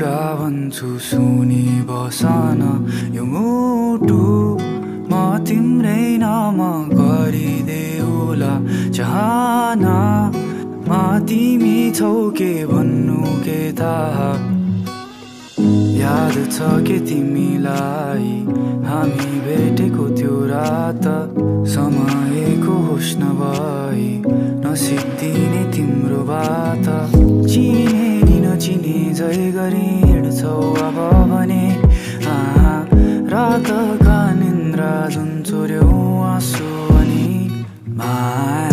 कुरा भन्छु सुनि बसन यो मुटु म तिम्रै नाम गरिदेऊला चाहना मा तिमी छौ के भन्नु के थाहा याद छ के तिमीलाई हामी भेटेको त्यो रात समयको होस नभई नसिद्धिने तिम्रो बात चिने नि नचिने जय गरी हिँड्छौ अब भने रातका निन्द्रा जुन चोर्यौ आँसु अनि माया